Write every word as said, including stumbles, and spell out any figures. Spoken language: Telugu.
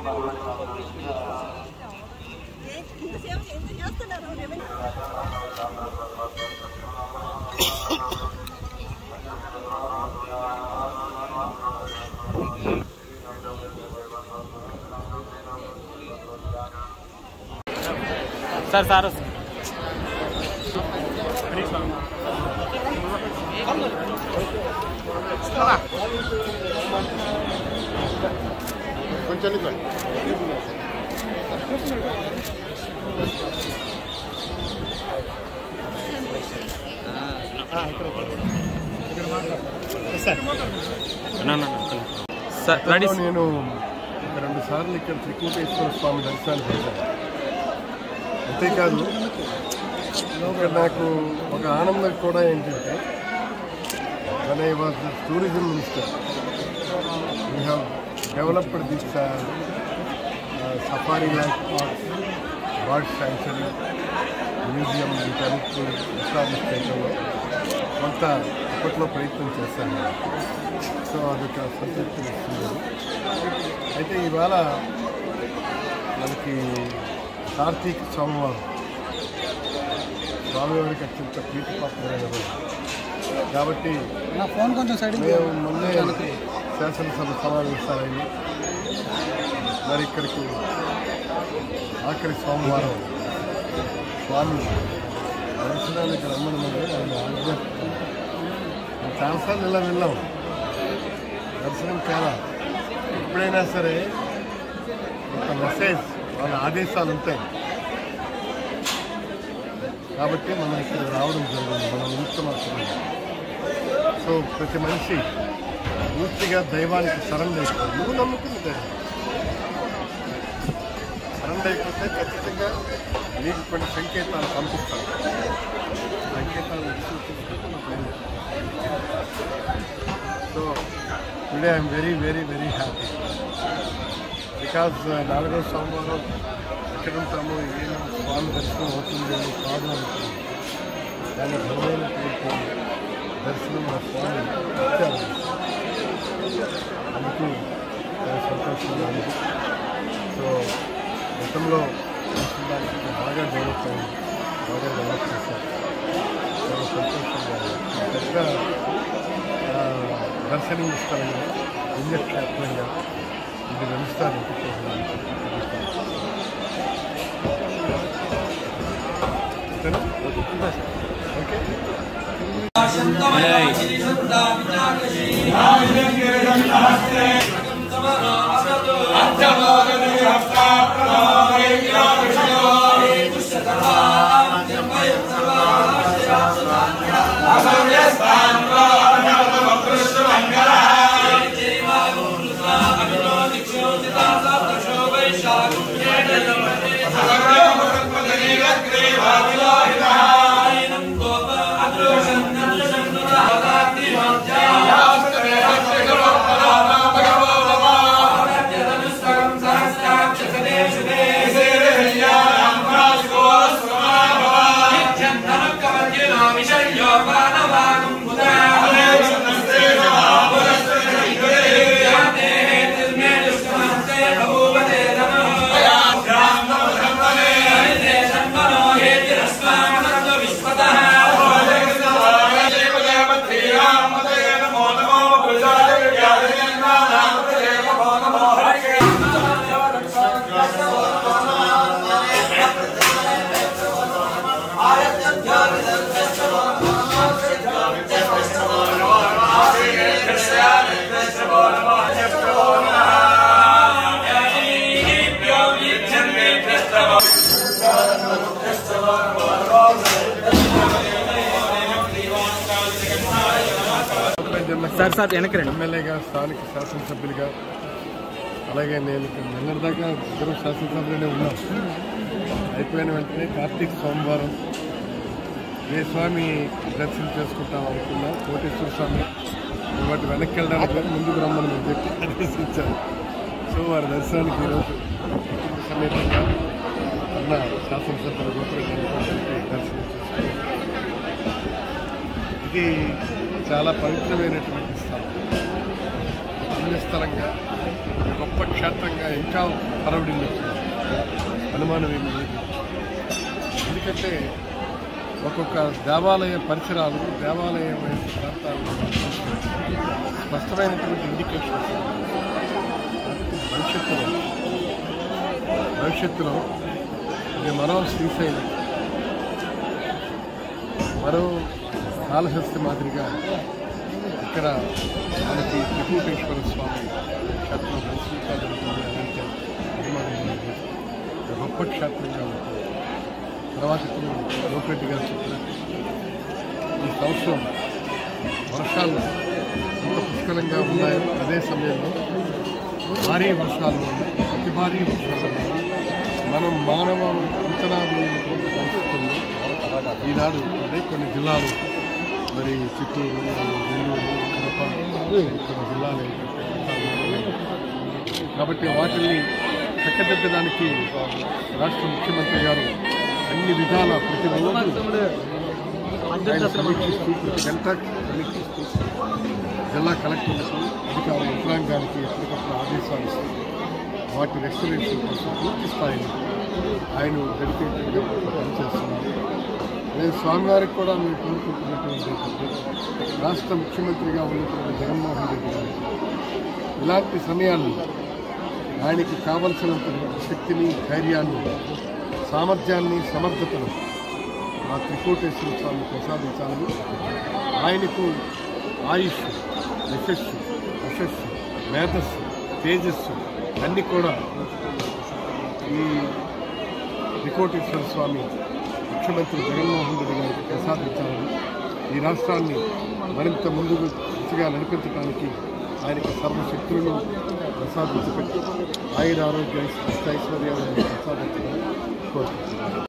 సార్ సార్ కొంచెం నేను రెండు సార్లు ఇక్కడ త్రికూటేశ్వర స్వామి దర్శనానికి వచ్చాను. అంతేకాదు ఇక్కడ నాకు ఒక ఆనందం కూడా ఏంటంటే when I was the tourism minister, we have developed this uh, uh, safari land park, bird sanctuary, museum వీటన్నిటి ఎస్టాబ్లిష్ చేయడంలో కొంత అప్పట్లో ప్రయత్నం చేశాను. సో అదొక సంతృప్తి ఇస్తుంది. అయితే ఇవాళ మనకి కార్తీక సోమవారం స్వామివారికి అత్యంత ప్రీతిపాత్రమైన రోజు కాబట్టి మేము మొన్నే శాసనసభ సమావేశాలయ్యి మరి ఇక్కడికి ఆఖరి సోమవారం స్వామి దర్శనానికి రమ్మనమని ఆయన ఆజ్ఞ. చాలాసార్లు ఇలా వెళ్ళాం, దర్శనం చాలా. ఎప్పుడైనా సరే ఒక మెసేజ్ వాళ్ళ ఆదేశాలు ఉంటాయి కాబట్టి మనం ఇక్కడ రావడం జరిగింది, మనం ఇంత మాత్రమే. సో ప్రతి మనిషి పూర్తిగా దైవానికి సరెండర్ అయిపోతుంది. నువ్వు నమ్ముకుని దైవం సరెండర్ అయిపోతే ఖచ్చితంగా నీకు కొన్ని సంకేతాలు పంపిస్తాను. సంకేతాలు so today I'm very very very happy because నాలుగో సోమవారం ఎక్కడ ఉంటామో ఏమో స్వామి దర్శనం అవుతుందేమో కాదు అనుకుంది. దాని బలమైనటువంటి దర్శనం మా స్వామి ఇచ్చారు. అందుకు చాలా సంతోషంగా ఉంది. సో గతంలో దానికి బాగా డెవలప్ అయింది, బాగా డెవలప్ చేశారు. చాలా సంతోషంగా పెద్ద దర్శనం ఇస్తారంగా పుణ్యక్షేత్రంగా ఇది వెలుస్తారు. ఓకే సార్ సార్ వెనక్కి రండి. ఎమ్మెల్యేగా స్థానిక శాసనసభ్యులుగా అలాగే నేను ఇక్కడ నిన్నటిదాకా ఇద్దరు శాసనసభ్యులనే ఉన్నాం. అయిపోయిన వెంటనే కార్తీక సోమవారం ఏ స్వామి దర్శనం చేసుకుంటాం అనుకున్నా కోటేశ్వర స్వామి వాటి వెనక్కి వెళ్ళడానికి ముందుకు రమ్మని చెప్పి ఆదేశించారు. సో వారి దర్శనానికి ఈరోజు సమేతంగా అన్న శాసనసభ్యుల గోపురెడ్డి దర్శనం చేసుకున్నాం. ఇది చాలా పవిత్రమైనటువంటి స్థలం, పుణ్యస్థలంగా గొప్ప క్షేత్రంగా ఇంకా హరవడిల్లు అనుమానం ఏమి లేదు. ఎందుకంటే ఒక్కొక్క దేవాలయ పరిసరాలు దేవాలయ ప్రాంతాలు స్పష్టమైనటువంటి ఇండికేషన్స్ భవిష్యత్తులో భవిష్యత్తులో ఇది మరో శ్రీశైలం మరో కాళహస్తి మాదిరిగా ఇక్కడ మనకి త్రికూటేశ్వర స్వామి క్షేత్రం శ్రీకాళ ఉంటుంది అనేక అభిమానం గొప్ప క్షేత్రంగా ఉంటుంది. తర్వాత ఇప్పుడు లోపరెడ్డి గారు చెప్పినట్టు ఈ సంవత్సరం వర్షాలు ఎంత పుష్కలంగా ఉన్నాయో అదే సమయంలో భారీ వర్షాలు అతి భారీ వర్షాలు మనం మానవ అంచనా వేయనటువంటి పరిస్థితుల్లో ఈనాడు అదే కొన్ని జిల్లాలు మరి చిత్తూరు నెల్లూరు కడప కొన్ని జిల్లాలు కాబట్టి వాటిని చక్కదిద్దడానికి రాష్ట్ర ముఖ్యమంత్రి గారు అన్ని విధాల ప్రతిరోజు ఆయన సమీక్షిస్తూ ప్రతి గంట సమీక్షిస్తూ జిల్లా కలెక్టర్లకు అధికార యంత్రాంగానికి ఎప్పటికప్పుడు ఆదేశాలు ఇస్తూ వాటి రెస్టరేషన్ కోసం పూర్తి స్థాయిలో ఆయన డెడికేటెడ్గా పనిచేస్తున్నారు. నేను స్వామివారికి కూడా మేము కోరుకుంటున్నటువంటి ఏంటంటే రాష్ట్ర ముఖ్యమంత్రిగా ఉన్నటువంటి జగన్మోహన్ రెడ్డి గారు ఇలాంటి సమయాల్లో ఆయనకి కావలసినటువంటి శక్తిని ధైర్యాన్ని సామర్థ్యాన్ని సమర్థతను ఆ త్రికూటేశ్వర స్వామి ప్రసాదించాలని ఆయనకు ఆయుష్ యశస్సు యశస్సు మేధస్సు తేజస్సు అన్నీ కూడా ఈ త్రికూటేశ్వర స్వామి ముఖ్యమంత్రి జగన్మోహన్ రెడ్డి గారికి ప్రసాదించాలని ఈ రాష్ట్రాన్ని మరింత ముందుకు దిశగా నడిపించడానికి ఆయనకు సర్వశక్తులను ప్రసాదించబెట్టి ఆయుర ఆరోగ్య ఐశ్వర్యాలను ప్రసాదించడం